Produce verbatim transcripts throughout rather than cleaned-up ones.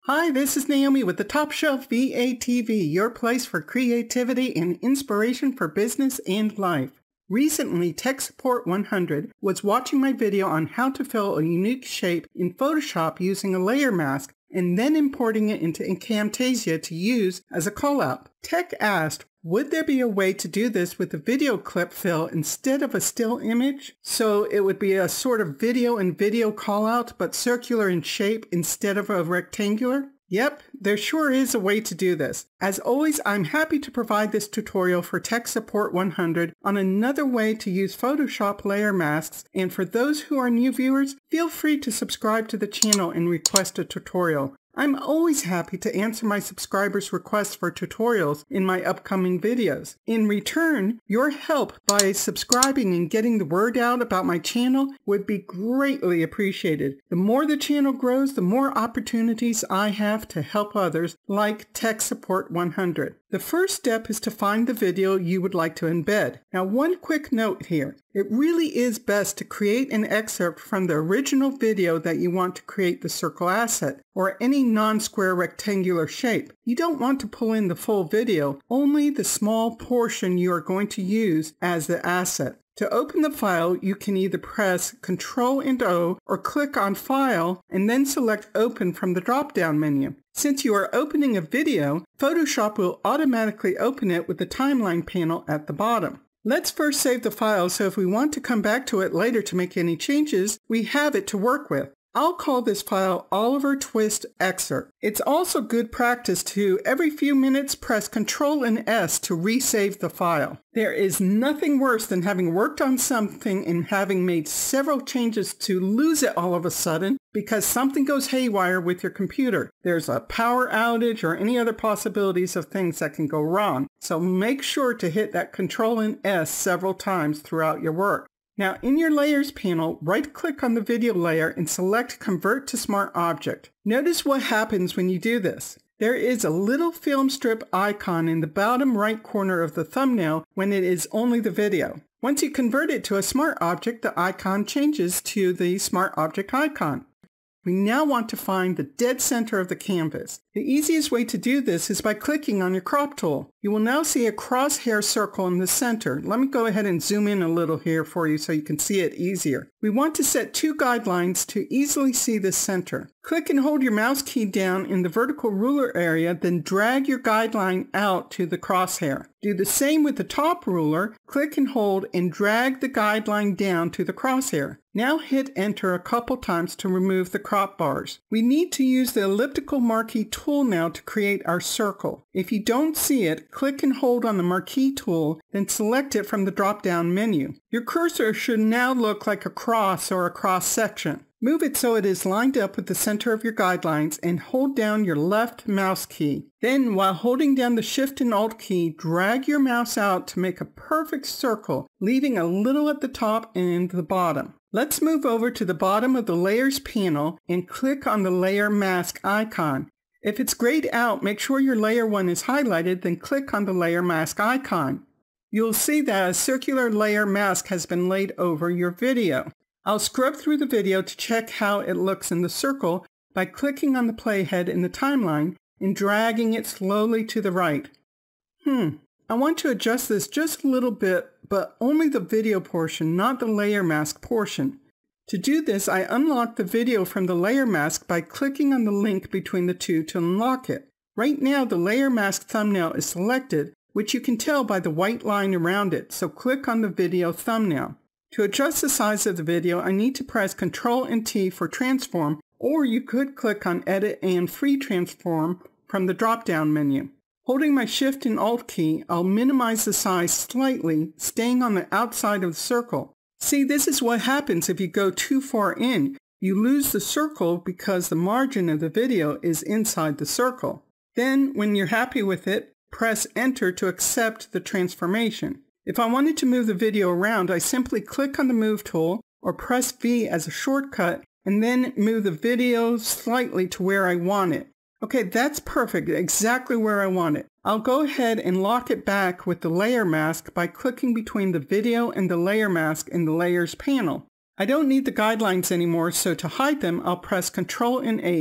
Hi, this is Naomi with the Top Shelf V A T V, your place for creativity and inspiration for business and life. Recently, Tech Support one hundred was watching my video on how to fill a unique shape in Photoshop using a layer mask and then importing it into Camtasia to use as a callout. Tech asked, would there be a way to do this with a video clip fill instead of a still image? So it would be a sort of video and video callout, but circular in shape instead of a rectangular? Yep, there sure is a way to do this. As always, I'm happy to provide this tutorial for Tech Support one hundred on another way to use Photoshop layer masks, and for those who are new viewers, feel free to subscribe to the channel and request a tutorial. I'm always happy to answer my subscribers' requests for tutorials in my upcoming videos. In return, your help by subscribing and getting the word out about my channel would be greatly appreciated. The more the channel grows, the more opportunities I have to help others like Tech Support one hundred. The first step is to find the video you would like to embed. Now, one quick note here. It really is best to create an excerpt from the original video that you want to create the circle asset, or any non-square rectangular shape. You don't want to pull in the full video, only the small portion you are going to use as the asset. To open the file, you can either press control and O or click on File and then select Open from the drop-down menu. Since you are opening a video, Photoshop will automatically open it with the timeline panel at the bottom. Let's first save the file so if we want to come back to it later to make any changes, we have it to work with. I'll call this file Oliver Twist Excerpt. It's also good practice to, every few minutes, press control and S to resave the file. There is nothing worse than having worked on something and having made several changes to lose it all of a sudden because something goes haywire with your computer. There's a power outage or any other possibilities of things that can go wrong. So make sure to hit that control and S several times throughout your work. Now, in your Layers panel, right-click on the video layer and select Convert to Smart Object. Notice what happens when you do this. There is a little film strip icon in the bottom right corner of the thumbnail when it is only the video. Once you convert it to a smart object, the icon changes to the smart object icon. We now want to find the dead center of the canvas. The easiest way to do this is by clicking on your crop tool. You will now see a crosshair circle in the center. Let me go ahead and zoom in a little here for you so you can see it easier. We want to set two guidelines to easily see the center. Click and hold your mouse key down in the vertical ruler area, then drag your guideline out to the crosshair. Do the same with the top ruler. Click and hold and drag the guideline down to the crosshair. Now hit enter a couple times to remove the crop bars. We need to use the elliptical marquee tool now to create our circle. If you don't see it, click and hold on the marquee tool, then select it from the drop-down menu. Your cursor should now look like a cross or a cross section. Move it so it is lined up with the center of your guidelines and hold down your left mouse key. Then, while holding down the Shift and Alt key, drag your mouse out to make a perfect circle, leaving a little at the top and the bottom. Let's move over to the bottom of the Layers panel and click on the Layer Mask icon. If it's grayed out, make sure your Layer one is highlighted, then click on the Layer Mask icon. You'll see that a circular layer mask has been laid over your video. I'll scrub through the video to check how it looks in the circle by clicking on the playhead in the timeline and dragging it slowly to the right. Hmm, I want to adjust this just a little bit, but only the video portion, not the layer mask portion. To do this, I unlock the video from the layer mask by clicking on the link between the two to unlock it. Right now, the layer mask thumbnail is selected, which you can tell by the white line around it, so click on the video thumbnail. To adjust the size of the video, I need to press control and T for transform, or you could click on Edit and Free Transform from the drop-down menu. Holding my Shift and Alt key, I'll minimize the size slightly, staying on the outside of the circle. See, this is what happens if you go too far in. You lose the circle because the margin of the video is inside the circle. Then, when you're happy with it, press Enter to accept the transformation. If I wanted to move the video around, I simply click on the Move tool or press V as a shortcut and then move the video slightly to where I want it. Okay, that's perfect, exactly where I want it. I'll go ahead and lock it back with the layer mask by clicking between the video and the layer mask in the Layers panel. I don't need the guidelines anymore, so to hide them, I'll press control and H.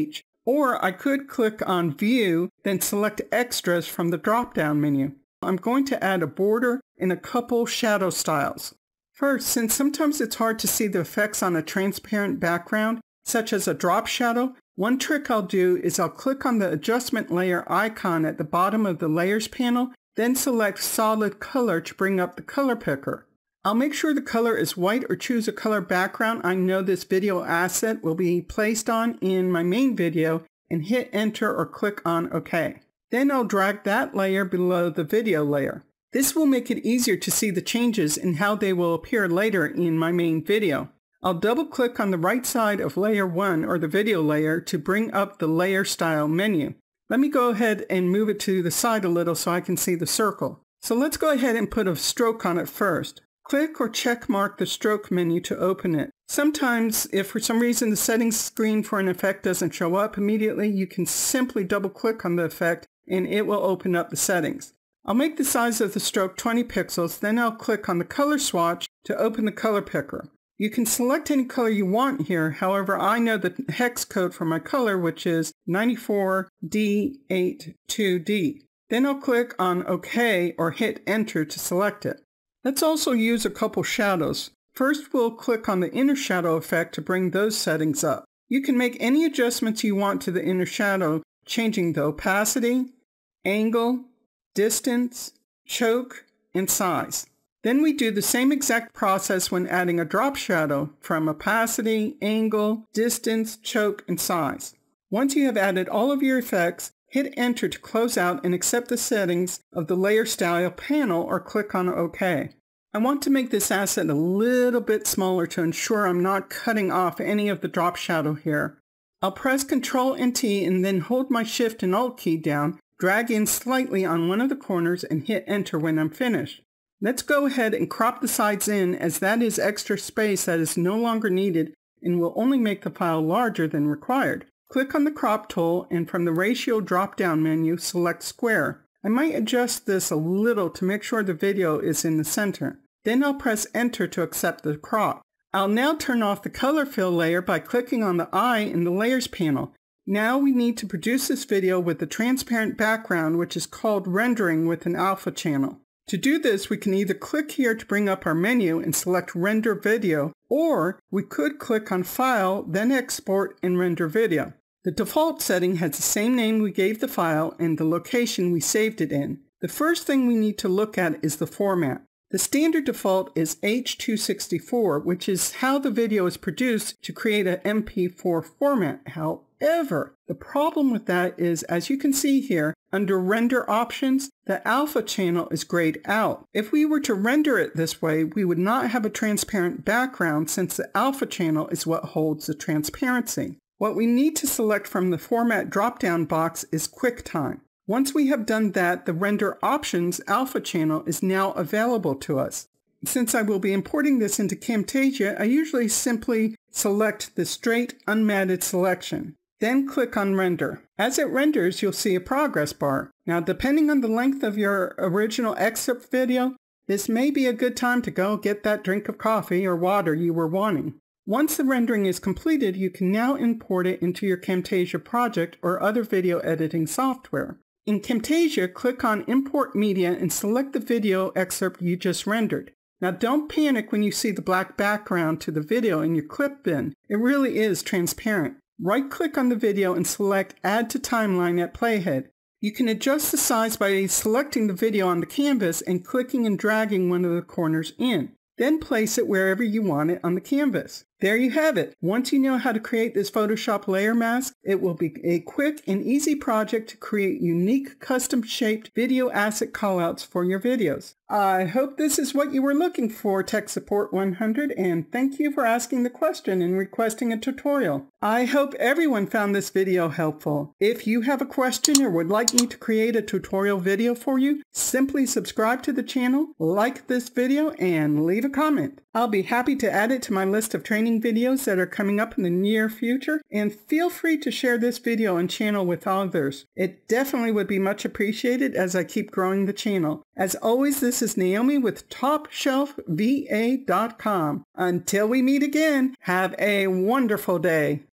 Or I could click on View, then select Extras from the drop-down menu. I'm going to add a border and a couple shadow styles. First, since sometimes it's hard to see the effects on a transparent background, such as a drop shadow, one trick I'll do is I'll click on the adjustment layer icon at the bottom of the Layers panel, then select Solid Color to bring up the color picker. I'll make sure the color is white or choose a color background I know this video asset will be placed on in my main video and hit Enter or click on OK. Then I'll drag that layer below the video layer. This will make it easier to see the changes and how they will appear later in my main video. I'll double click on the right side of layer one or the video layer to bring up the layer style menu. Let me go ahead and move it to the side a little so I can see the circle. So let's go ahead and put a stroke on it first. Click or check mark the stroke menu to open it. Sometimes, if for some reason the settings screen for an effect doesn't show up immediately, you can simply double click on the effect and it will open up the settings. I'll make the size of the stroke twenty pixels, then I'll click on the color swatch to open the color picker. You can select any color you want here, however I know the hex code for my color, which is ninety-four D eighty-two D. Then I'll click on OK or hit Enter to select it. Let's also use a couple shadows. First, we'll click on the inner shadow effect to bring those settings up. You can make any adjustments you want to the inner shadow, changing the opacity, angle, distance, choke, and size. Then we do the same exact process when adding a drop shadow from opacity, angle, distance, choke, and size. Once you have added all of your effects, hit Enter to close out and accept the settings of the Layer Style panel or click on OK. I want to make this asset a little bit smaller to ensure I'm not cutting off any of the drop shadow here. I'll press Control and T and then hold my Shift and Alt key down, drag in slightly on one of the corners and hit Enter when I'm finished. Let's go ahead and crop the sides in, as that is extra space that is no longer needed and will only make the file larger than required. Click on the crop tool and from the ratio drop-down menu, select square. I might adjust this a little to make sure the video is in the center. Then I'll press Enter to accept the crop. I'll now turn off the color fill layer by clicking on the eye in the Layers panel. Now we need to produce this video with a transparent background, which is called rendering with an alpha channel. To do this, we can either click here to bring up our menu and select Render Video, or we could click on File, then Export and Render Video. The default setting has the same name we gave the file and the location we saved it in. The first thing we need to look at is the format. The standard default is H two sixty-four, which is how the video is produced to create an M P four format. However, the problem with that is, as you can see here, under Render Options, the alpha channel is grayed out. If we were to render it this way, we would not have a transparent background since the alpha channel is what holds the transparency. What we need to select from the Format drop-down box is QuickTime. Once we have done that, the Render Options alpha channel is now available to us. Since I will be importing this into Camtasia, I usually simply select the straight unmatted selection. Then click on Render. As it renders, you'll see a progress bar. Now, depending on the length of your original excerpt video, this may be a good time to go get that drink of coffee or water you were wanting. Once the rendering is completed, you can now import it into your Camtasia project or other video editing software. In Camtasia, click on Import Media and select the video excerpt you just rendered. Now don't panic when you see the black background to the video in your clip bin. It really is transparent. Right-click on the video and select Add to Timeline at Playhead. You can adjust the size by selecting the video on the canvas and clicking and dragging one of the corners in. Then place it wherever you want it on the canvas. There you have it. Once you know how to create this Photoshop layer mask, it will be a quick and easy project to create unique custom-shaped video asset callouts for your videos. I hope this is what you were looking for, Tech Support one hundred, and thank you for asking the question and requesting a tutorial. I hope everyone found this video helpful. If you have a question or would like me to create a tutorial video for you, simply subscribe to the channel, like this video, and leave a comment. I'll be happy to add it to my list of training videos that are coming up in the near future, and feel free to share this video and channel with others. It definitely would be much appreciated as I keep growing the channel. As always, this is Naomi with top shelf v a dot com. Until we meet again, have a wonderful day.